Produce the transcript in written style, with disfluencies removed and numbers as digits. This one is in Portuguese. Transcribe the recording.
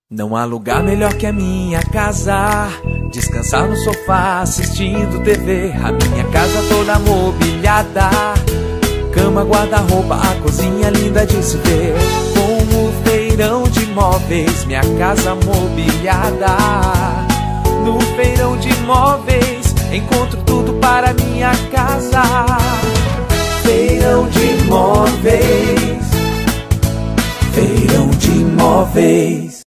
Não há lugar melhor que a minha casa, descansar no sofá assistindo TV. A minha casa toda mobiliada, cama, guarda-roupa, a cozinha linda de se ver. Com o feirão de móveis, minha casa mobiliada. No feirão de móveis, encontro tudo para minha casa. Feirão de móveis, feirão de móveis.